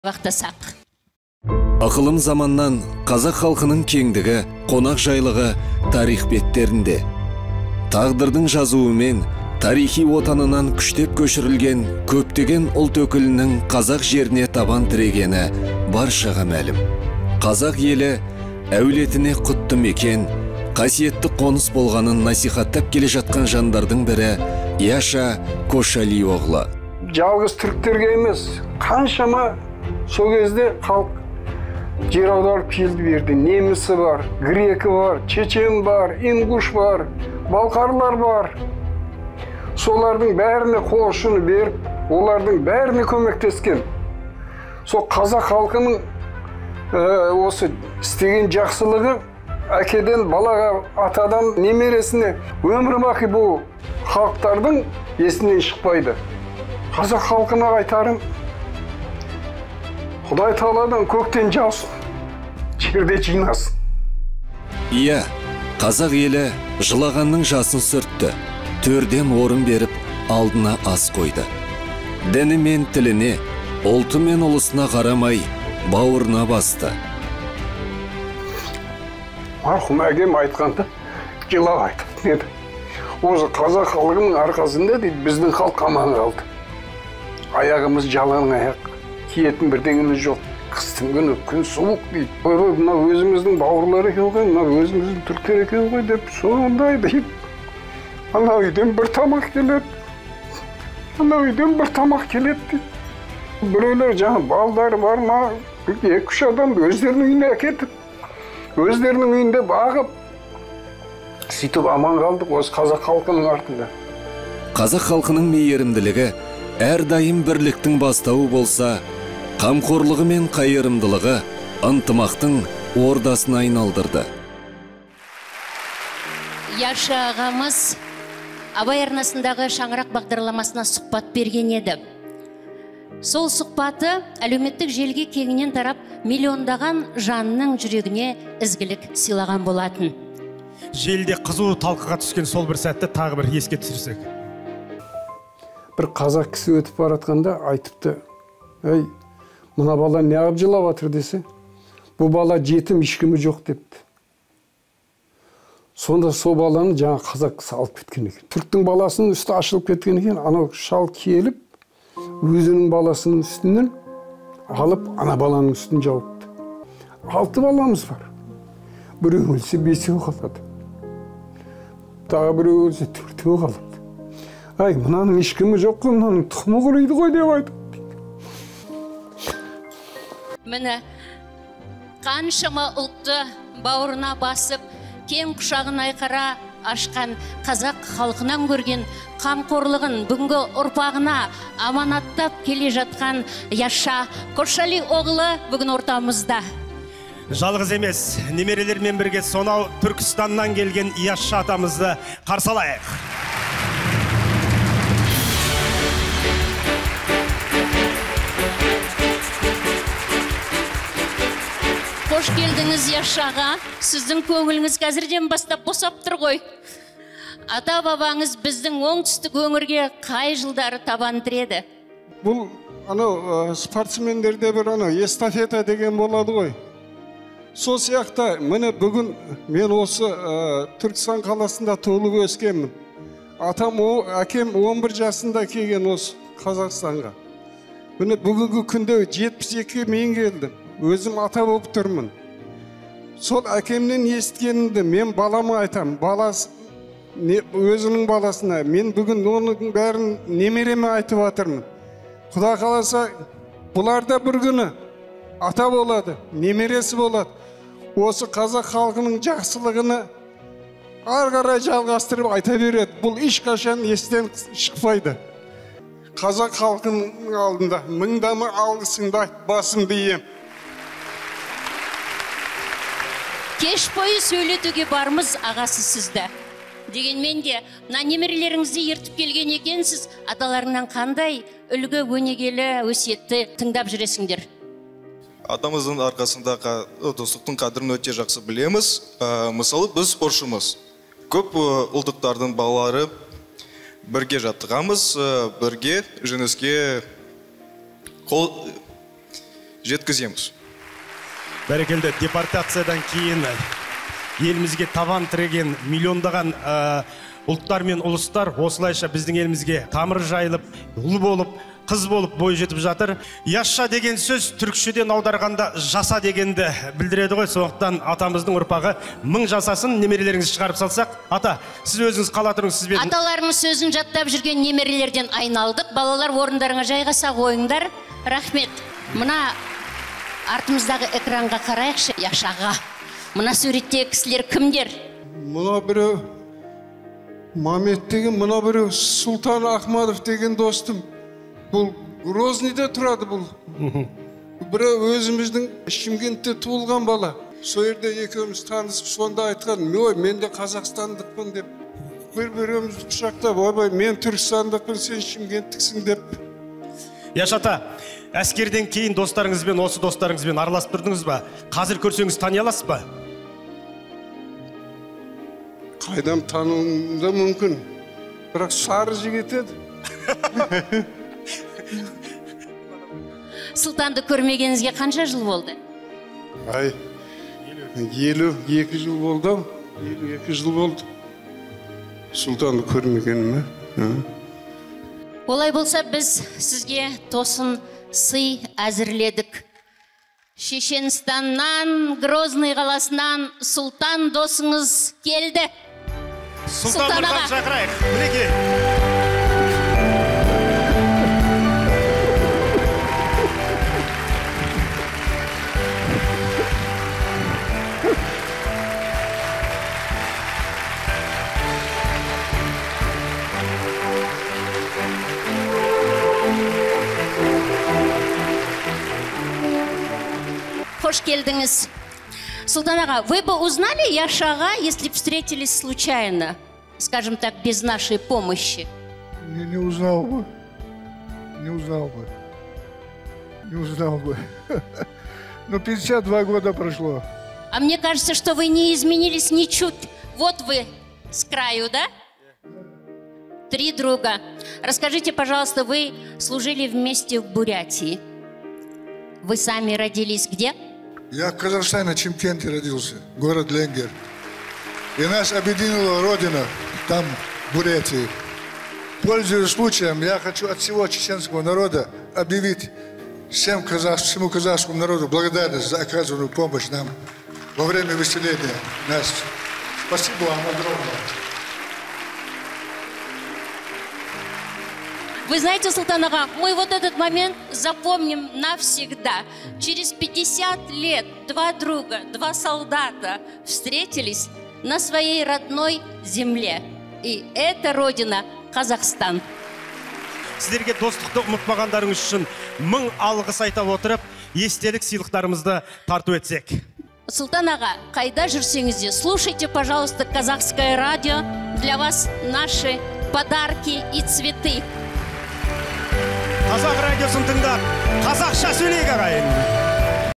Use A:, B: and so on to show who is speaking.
A: Вақтасақ.
B: Ақылым заманнан қазақ халқының кеңдігі, қонақ жайлығы тарих беттерінде. Тағдырдың жазуымен тарихи отанынан күштеп көшірілген көптеген ұлт өкілінің қазақ жеріне табан тірегені баршаға мәлім. Қазақ елі әулетіне құтты мекен, қасиетті қоныс болғанын насихаттап келе жатқан жандардың бірі Яша Кошалиоғлы.
C: Жалғыз түріктерге емес, қаншама сол кезде халық жер аударып келді берді. Немісі бар, грекі бар, чечен бар, ингуш бар, балқарлар бар. Солардың бәріне қол ұшын беріп, олардың бәріне көмектескен. Сол қазақ халқының осы істеген жақсылығы әкеден балаға, атадан немересіне өмір бақи бұл халықтардың есінен шықпайды. Қазақ халқына айтарым, Құдай Тағаладан көктен жаусын, жерде жинасын.
B: Иә, қазақ елі жылағанның жасын сүртті, төрден орын беріп, алдына ас қойды. Діні мен тіліне, ұлты мен ұлысына қарамай, бауырына басты.
C: Марқұм әкем айтқанда, жылап айтып еді. Осы қазақ халқының арқасында дейді, біздің халық аман қалды. Аяғымыз жалаң аяқ, киетін бірдеңіміз жоқ. Қыстың күні, күн суық дейді. Мына өзіміздің бауырлары екен ғой, мына өзіміздің түріктер екен ғой деп, сондай дейді. Ана үйден бір тамақ келеді. Ана үйден бір тамақ келеді дейді. Біреулер жаңа балдары бар ма, 2-3 адам өздерінің үйіне әкетіп, өздерінің үйінде бағып, сөйтіп аман қалдық осы қазақ халқының артында.
B: Қазақ халқының мейірімділігі әрдайым бірліктің бастауы болса, қамқорлығы мен қайырымдылығы ынтымақтың ордасын айналдырды.
A: Яша ағамыз Абай арнасындағы шаңырақ бағдарламасына сұхбат берген еді. Сол сұхбаты әлеуметтік желіге кеңінен тарап, миллиондаған жанның жүрегіне ізгілік сыйлаған болатын.
D: Желіде қызу талқыға түскен сол бір сәтті тағы бір еске түсірсек.
C: Бір қазақ кісі өтіп баратқанда айтыпты, «Ей, мына бала не ағып жылап жатыр» десе, «Бұл бала жетім, ешкімі жоқ» депті. Сонда сол баланы жаңа қазақ кісі алып кеткен екен. Түріктің баласының үсті ашылып кеткен екен, анау шал келіп, өзінің баласының үстінен алып, ана баланың үстін жауыпты. 6 баламыз бар. Біреу өлсе 5-еу қалады. Тағы біреу өлсе 4-еу қалады. Ай, мынаның ешкімі жоқ қой, мынаның тұқымы құрыйды ғой деп айтып.
A: Міне, қаншама ұлтты бауырына басып, кең құшағын айқара ашқан қазақ халқынан көрген қамқорлығын бүгінгі ұрпағына аманаттап келе жатқан Яша Кошалиоғлы бүгін ортамызда.
D: Жалғыз емес, немерелермен бірге сонау Түркістаннан келген Яша атамызды қарсы алайық.
A: Қош келдіңіз Яшаға. Сіздің көңіліңіз қазірден бастап босап тұр ғой. Ата-бабаңыз біздің оңтүстік өңірге қай жылдары табан тіреді?
C: Бұл спортсмендерде бір эстафета деген болады ғой. Сол сияқты, міне бүгін мен осы Түркістан қаласында туылып өскенмін. Әкем 11 жасында келген осы Қазақстанға. Міне бүгінгі күнде 72 мен келдім. Өзім ата болып тұрмын. Сол әкемнен естігенімді мен балама айтам. Өзінің баласына. Мен бүгін оның бәрін немереме айтып жатырмын. Құда қаласа, бұларда бір күні ата болады, немересі болады. Осы қазақ халқының жақсылығыны ары қарай жалғастырып айта береді. Бұл ешқашан естен шықпайды. Қазақ халқының алдында мыңдама алғысымды айт, басымды ием.
A: Кеш бойы сөйлетуге бармыз ағасы сізді. Дегенмен де, немерелеріңізді ертіп келген екенсіз, аталарыңнан қандай үлгі өнегелі өсиетті тыңдап жүресіңдер?
E: Атамыздың арқасындағы достықтың қадірін өте жақсы білеміз. Мысалы, біз спортшымыз. Көп ұлттықтардың балалары бірге жаттығамыз, бірге жеңіске жеткіземіз.
D: Бәрекелді, депортациядан кейін елімізге табан тіреген миллиондаған ұлттар мен ұлыстар осылайша біздің елімізге тамыр жайылып, ұл болып, қыз болып бой жетіп жатыр. Яшша деген сөз түркшеден аударғанда жаса дегенді білдіреді ғой. Сондықтан атамыздың ұрпағы мың жасасын. Немерелеріңізді шығарып салсақ, ата, сіз өзіңіз қала тұрыңыз, сізбен.
A: Аталарымыз сөзін жаттап жүрген немерелерден айналдық. Балалар, орындарыңа жайғаса қойыңдар. Рахмет. Мына артымыздағы экранға қарайықшы, Яшаға. Мына суреттегі кісілер кімдер?
F: Мына бірі Мамет деген, мына бірі Сұлтан Ахмадов деген достым. Бұл Грозныйда тұрады бұл. Бірі өзіміздің Шымкентте туылған бала. Сол жерде екеуміз танысып, сонда айтқан, ой, мен де қазақстандықпын деп. Бір-бірімізді құшақтап, ойбай, мен түркістандықпын, сен шымкенттіксің деп.
D: Яшата, әскерден кейін достарыңызбен, осы достарыңызбен араласып тұрдыңыз ба? Қазір көрсеңіз тани аласыз ба?
F: Қайдам тануым да мүмкін. Бірақ сары жігіт еді.
A: Сұлтанды көрмегеніңізге қанша жыл болды?
F: Ай, 52 жыл болды. 52 жыл болды. Сұлтанды көрмегеніме.
A: Олай болса, біз сізге тосын сый әзірледік. Шешенстаннан, Грозный қаласынан Сұлтан досыңыз келді.
D: Сұлтан Нұрхан шақырайық. Мінекей.
A: Хош келдіңіз. Сұлтан аға, вы бы узнали Яшаға, если бы встретились случайно, скажем так, без нашей помощи?
G: Не узнал бы. Ну, 52 года прошло.
A: А мне кажется, что вы не изменились ничуть. Вот вы с краю, да? 3 друга. Расскажите, пожалуйста, вы служили вместе в Бурятии. Вы сами родились где?
G: Я в Казахстане, Чимкенте родился, город Ленгер. И нас объединила Родина, там, в Бурятии. Пользуясь случаем, я хочу от всего чеченского народа объявить всему казахскому народу благодарность за оказанную помощь нам во время выселения нас. Спасибо вам огромное.
A: Вы знаете, Султан ага, мы вот этот момент запомним навсегда. Через 50 лет 2 друга, 2 солдата встретились на своей родной земле. И это родина Казахстан.
D: Сіздерге достықты ұмытпағандарыңыз үшін 1000 алғыс айта отырып, естелік сыйлықтарымызды тарту етсек.
A: Султан ага, қайда жүрсеңіз де, слушайте, пожалуйста, Казахское радио. Для вас наши подарки и цветы.
D: Қазақ радиосын тыңдап, қазақша сөйлейік ағайын.